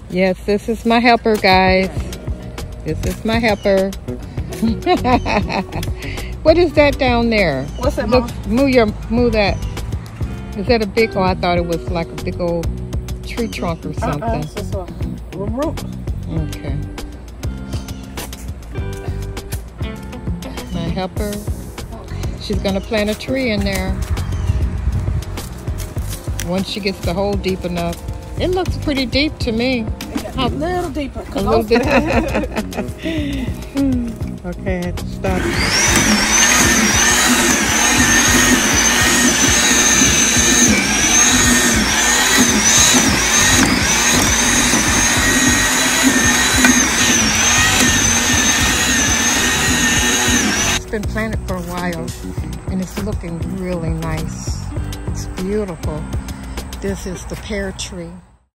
Yes, this is my helper, guys. This is my helper. What is that down there? What's that, Look, move that. Is that a big, oh, I thought it was like a big old tree trunk or something. It's just a root. Okay. My helper. She's gonna plant a tree in there. Once she gets the hole deep enough. It looks pretty deep to me. A little deeper. A little bit. Okay, I had to stop. It's been planted for a while and it's looking really nice. It's beautiful. This is the pear tree.